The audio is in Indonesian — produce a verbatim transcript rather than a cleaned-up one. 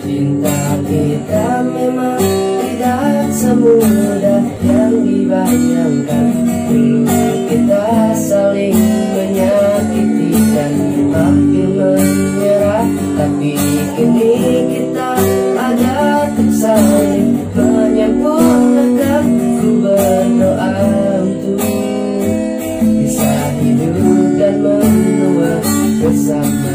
Cinta kita memang tidak semudah yang dibayangkan. Dulu kita saling menyakiti dan hampir menyerah, tapi kini kita ada untuk saling menyempurnakan. Ku berdoa untuk bisa hidup dan menua bersama.